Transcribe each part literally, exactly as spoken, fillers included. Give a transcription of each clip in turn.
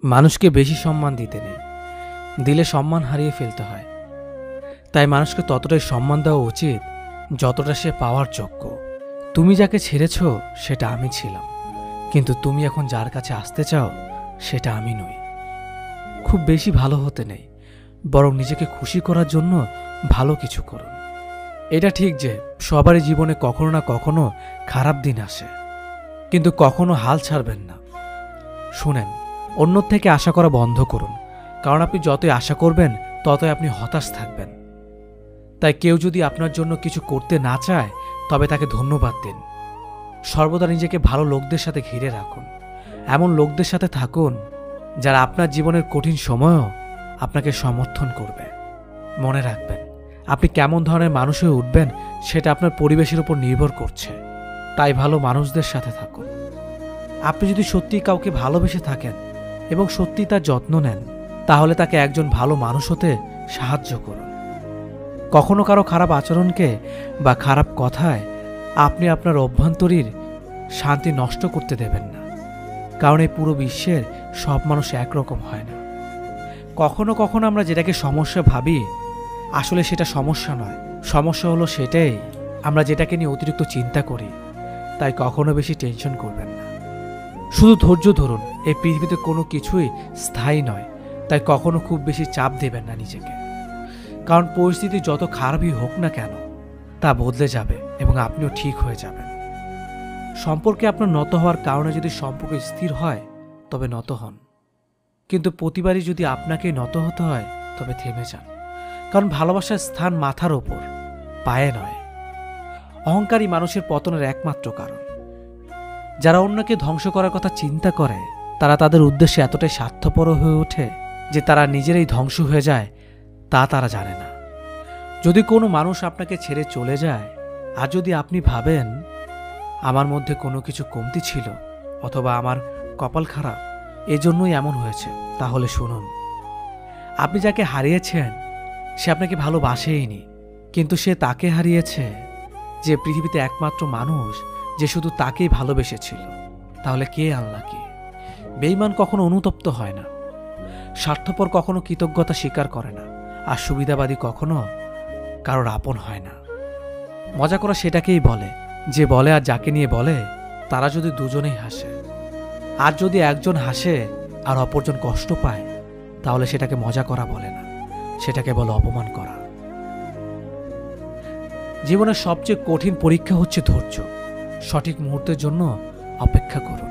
মানুষকে বেশি সম্মান দিতে নেই, দিলে সম্মান হারিয়ে ফেলতে হয়। তাই মানুষকে ততটাই সম্মান দেওয়া উচিত যতটা সে পাওয়ার যোগ্য। তুমি যাকে ছেড়েছ সেটা আমি ছিলাম, কিন্তু তুমি এখন যার কাছে আসতে চাও সেটা আমি নই। খুব বেশি ভালো হতে নেই, বরং নিজেকে খুশি করার জন্য ভালো কিছু করুন। এটা ঠিক যে সবারই জীবনে কখনো না কখনো খারাপ দিন আসে, কিন্তু কখনো হাল ছাড়বেন না। শুনেন, অন্যর থেকে আশা করা বন্ধ করুন, কারণ আপনি যতই আশা করবেন ততই আপনি হতাশ থাকবেন। তাই কেউ যদি আপনার জন্য কিছু করতে না চায় তবে তাকে ধন্যবাদ দিন। সর্বদা নিজেকে ভালো লোকদের সাথে ঘিরে রাখুন, এমন লোকদের সাথে থাকুন যারা আপনার জীবনের কঠিন সময়ও আপনাকে সমর্থন করবে। মনে রাখবেন, আপনি কেমন ধরনের মানুষ হয়ে উঠবেন সেটা আপনার পরিবেশের উপর নির্ভর করছে। তাই ভালো মানুষদের সাথে থাকুন। আপনি যদি সত্যিই কাউকে ভালোবেসে থাকেন এবং সত্যিই তার যত্ন নেন, তাহলে তাকে একজন ভালো মানুষ হতে সাহায্য করুন। কখনো কারো খারাপ আচরণকে বা খারাপ কথায় আপনি আপনার অভ্যন্তরীণ শান্তি নষ্ট করতে দেবেন না, কারণ এই পুরো বিশ্বের সব মানুষ একরকম হয় না। কখনো কখনো আমরা যেটাকে সমস্যা ভাবি, আসলে সেটা সমস্যা নয়। সমস্যা হলো সেটাই আমরা যেটাকে নিয়ে অতিরিক্ত চিন্তা করি। তাই কখনো বেশি টেনশন করবেন না, শুধু ধৈর্য ধরুন। এই পৃথিবীতে কোনো কিছুই স্থায়ী নয়, তাই কখনো খুব বেশি চাপ দেবেন না নিজেকে, কারণ পরিস্থিতি যত খারাপই হোক না কেন তা বদলে যাবে এবং আপনিও ঠিক হয়ে যাবেন। সম্পর্কে আপনার নত হওয়ার কারণে যদি সম্পর্ক স্থির হয় তবে নত হন, কিন্তু প্রতিবারই যদি আপনাকে নত হতে হয় তবে থেমে যান, কারণ ভালোবাসার স্থান মাথার ওপর, পায়ে নয়। অহংকারী মানুষের পতনের একমাত্র কারণ। যারা অন্যকে ধ্বংস করার কথা চিন্তা করে তারা তাদের উদ্দেশ্যে এতটাই স্বার্থপর হয়ে ওঠে যে তারা নিজেরাই ধ্বংস হয়ে যায় তা তারা জানে না। যদি কোনো মানুষ আপনাকে ছেড়ে চলে যায় আর যদি আপনি ভাবেন আমার মধ্যে কোনো কিছু কমতি ছিল অথবা আমার কপাল খারাপ এজন্যই এমন হয়েছে, তাহলে শুনুন, আপনি যাকে হারিয়েছেন সে আপনাকে ভালোবাসেইনি, কিন্তু সে তাকে হারিয়েছে যে পৃথিবীতে একমাত্র মানুষ যে শুধু তাকেই ভালোবেসেছিল। তাহলে কে আনলাকি? বেঈমান কখনো অনুতপ্ত হয় না, স্বার্থপর কখনো কৃতজ্ঞতা স্বীকার করে না, আর সুবিধাবাদী কখনো কারোর আপন হয় না। মজা করা সেটাকেই বলে যে বলে আর যাকে নিয়ে বলে তারা যদি দুজনেই হাসে। আর যদি একজন হাসে আর অপরজন কষ্ট পায় তাহলে সেটাকে মজা করা বলে না, সেটাকে বলে অপমান করা। জীবনের সবচেয়ে কঠিন পরীক্ষা হচ্ছে ধৈর্য। সঠিক মুহূর্তের জন্য অপেক্ষা করুন।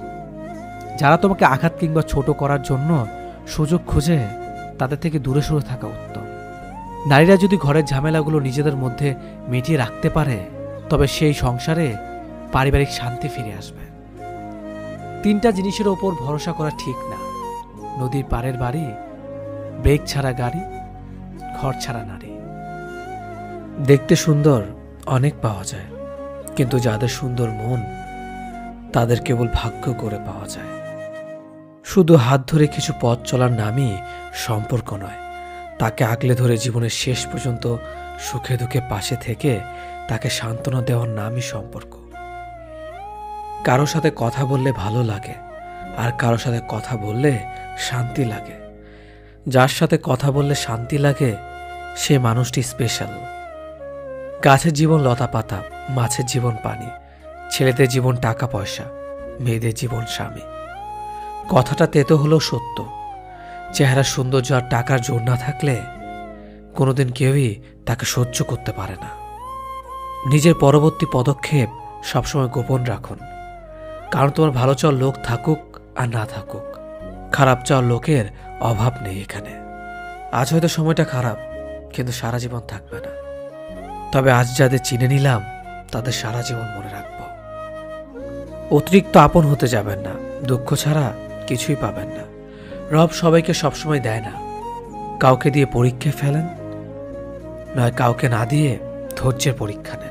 যারা তোমাকে আঘাত কিংবা ছোট করার জন্য সুযোগ খুঁজে তাদের থেকে দূরে সরে থাকা উত্তম। নারীরা যদি ঘরের ঝামেলাগুলো নিজেদের মধ্যে মিটিয়ে রাখতে পারে তবে সেই সংসারে পারিবারিক শান্তি ফিরে আসবে। তিনটা জিনিসের ওপর ভরসা করা ঠিক না: নদীর পাড়ের বাড়ি, ব্রেক ছাড়া গাড়ি, ঘর ছাড়া নারী। দেখতে সুন্দর অনেক পাওয়া যায়, কিন্তু যাদের সুন্দর মন তাদের কেবল ভাগ্য করে পাওয়া যায়। শুধু হাত ধরে কিছু পথ চলার নামই সম্পর্ক নয়, তাকে আগলে ধরে জীবনের শেষ পর্যন্ত সুখে দুঃখে পাশে থেকে তাকে সান্ত্বনা দেওয়ার নামই সম্পর্ক। কারো সাথে কথা বললে ভালো লাগে, আর কারো সাথে কথা বললে শান্তি লাগে। যার সাথে কথা বললে শান্তি লাগে সে মানুষটি স্পেশাল। গাছের জীবন লতা পাতা, মাছের জীবন পানি, ছেলেদের জীবন টাকা পয়সা, মেয়েদের জীবন স্বামী। কথাটা তেতো হলেও সত্য। চেহারা সৌন্দর্য আর টাকার জোর না থাকলে কোনোদিন কেউই তাকে সহ্য করতে পারে না। নিজের পরবর্তী পদক্ষেপ সবসময় গোপন রাখুন, কারণ তোমার ভালো চাওয়ার লোক থাকুক আর না থাকুক, খারাপ চাওয়ার লোকের অভাব নেই এখানে। আজ হয়তো সময়টা খারাপ, কিন্তু সারা জীবন থাকবে না। তবে আজ যাদের চিনে নিলাম তাদের সারা জীবন মনে রাখব। অতিরিক্ত আপন হতে যাবেন না, দুঃখ ছাড়া কিছুই পাবেন না। রব সবাইকে সবসময় দেয় না। কাউকে দিয়ে পরীক্ষা ফেলেন, নয় কাউকে না দিয়ে ধৈর্যের পরীক্ষা নেন।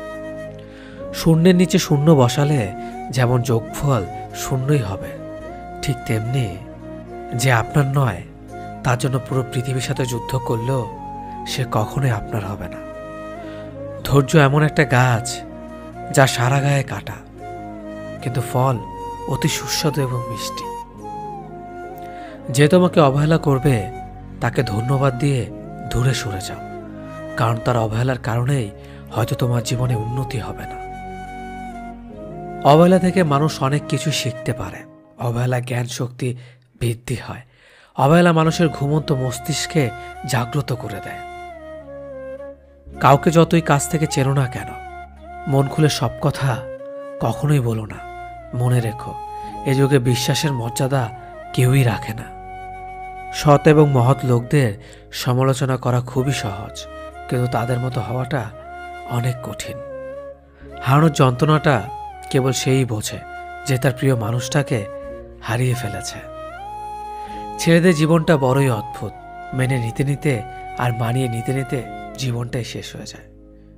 শূন্যের নিচে শূন্য বসালে যেমন যোগফল শূন্যই হবে, ঠিক তেমনি যে আপনার নয় তার জন্য পুরো পৃথিবীর সাথে যুদ্ধ করলেও সে কখনোই আপনার হবে না। ধৈর্য এমন একটা গাছ যা সারা গায়ে কাটা, কিন্তু ফল অতি সুস্বাদু এবং মিষ্টি। যে তোমাকে অবহেলা করবে তাকে ধন্যবাদ দিয়ে দূরে সরে যাও, কারণ তার অবহেলার কারণেই হয়তো তোমার জীবনে উন্নতি হবে না। অবহেলা থেকে মানুষ অনেক কিছু শিখতে পারে। অবহেলা জ্ঞান শক্তি বৃদ্ধি হয়। অবহেলা মানুষের ঘুমন্ত মস্তিষ্কে জাগ্রত করে দেয়। কাউকে যতই কাছ থেকে চেনো না কেন, মন খুলে সব কথা কখনোই বলো না। মনে রেখো, এ যুগে বিশ্বাসের মর্যাদা কেউই রাখে না। সৎ এবং মহৎ লোকদের সমালোচনা করা খুবই সহজ, কিন্তু তাদের মতো হওয়াটা অনেক কঠিন। হারানোর যন্ত্রণাটা কেবল সেই বোঝে যে তার প্রিয় মানুষটাকে হারিয়ে ফেলেছে। ছেলেদের জীবনটা বড়ই অদ্ভুত। মেনে নিতে নিতে আর মানিয়ে নিতে নিতে জীবনটাই শেষ হয়ে যায়।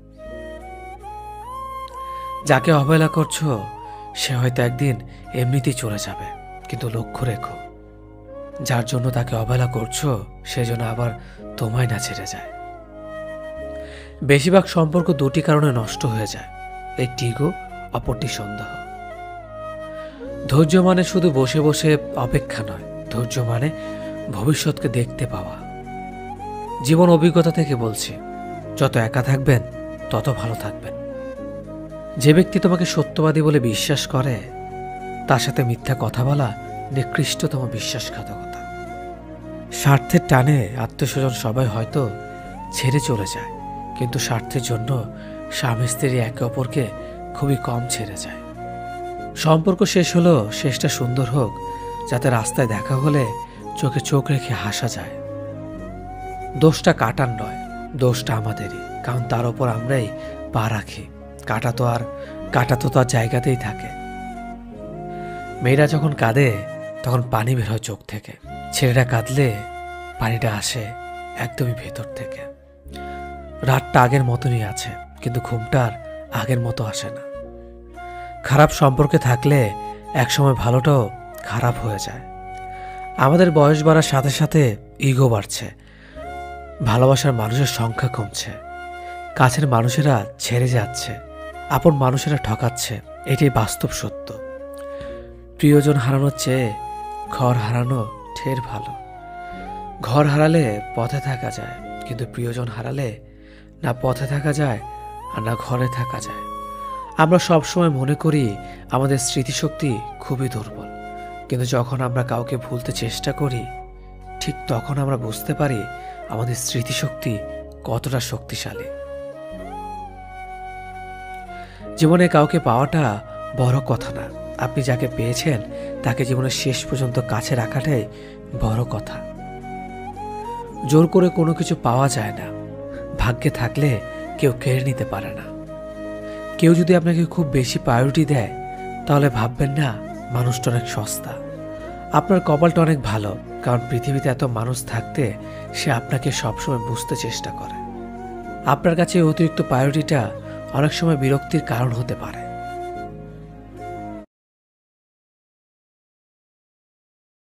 যাকে অবহেলা করছো সে হয়তো একদিন এমনিতেই চলে যাবে, কিন্তু লক্ষ্য রেখো, যার জন্য তাকে অবহেলা করছো সে যেন আবার তোমায় না ছেড়ে যায়। বেশিরভাগ সম্পর্ক দুটি কারণে নষ্ট হয়ে যায়, একটি ইগো, অপরটি সন্দেহ। ধৈর্য মানে শুধু বসে বসে অপেক্ষা নয়, ধৈর্য মানে ভবিষ্যৎকে দেখতে পাওয়া। জীবন অভিজ্ঞতা থেকে বলছি, যত একা থাকবেন তত ভালো থাকবেন। যে ব্যক্তি তোমাকে সত্যবাদী বলে বিশ্বাস করে তার সাথে মিথ্যা কথা বলা নিকৃষ্টতম বিশ্বাসঘাতকতা। স্বার্থের টানে আত্মীয়স্বজন সবাই হয়তো ছেড়ে চলে যায়, কিন্তু স্বার্থের জন্য স্বামী স্ত্রী একে অপরকে খুবই কম ছেড়ে যায়। সম্পর্ক শেষ হলো, শেষটা সুন্দর হোক, যাতে রাস্তায় দেখা হলে চোখে চোখ রেখে হাসা যায়। দোষটা কাটার নয়, দোষটা আমাদেরই, কারণ তার ওপর আমরাই পা রাখি। কাটা তো আর কাটা তো তার জায়গাতেই থাকে। মেয়েরা যখন কাঁদে তখন পানি বের হয় চোখ থেকে, ছেলেরা কাঁদলে পানিটা আসে একদমই ভেতর থেকে। রাতটা আগের মতনই আছে, কিন্তু ঘুমটা আর আগের মতো আসে না। খারাপ সম্পর্কে থাকলে একসময় ভালোটাও খারাপ হয়ে যায়। আমাদের বয়স বাড়ার সাথে সাথে ইগো বাড়ছে, ভালোবাসার মানুষের সংখ্যা কমছে, কাছের মানুষেরা ছেড়ে যাচ্ছে, আপন মানুষেরা ঠকাচ্ছে। এটাই বাস্তব সত্য। প্রিয়জন হারানোর চেয়ে ঘর হারানো ঢের ভালো। ঘর হারালে পথে থাকা যায়, কিন্তু প্রিয়জন হারালে না পথে থাকা যায় আর না ঘরে থাকা যায়। আমরা সবসময় মনে করি আমাদের স্মৃতিশক্তি খুবই দুর্বল, কিন্তু যখন আমরা কাউকে ভুলতে চেষ্টা করি ঠিক তখন আমরা বুঝতে পারি আমাদের স্মৃতিশক্তি কতটা শক্তিশালী। জীবনে কাউকে পাওয়াটা বড় কথা না, আপনি যাকে পেয়েছেন তাকে জীবনের শেষ পর্যন্ত কাছে রাখাটাই বড় কথা। জোর করে কোনো কিছু পাওয়া যায় না, ভাগ্যে থাকলে কেউ কেড়ে নিতে পারে না। কেউ যদি আপনাকে খুব বেশি প্রায়োরিটি দেয় তাহলে ভাববেন না মানুষটা অনেক সস্তা। আপনার কপালটা অনেক ভালো, কারণ পৃথিবীতে এত মানুষ থাকতে সে আপনাকে সবসময় বুঝতে চেষ্টা করে। আপনার কাছে অতিরিক্ত প্রায়োরিটিটা অনেক সময় বিরক্তির কারণ হতে পারে।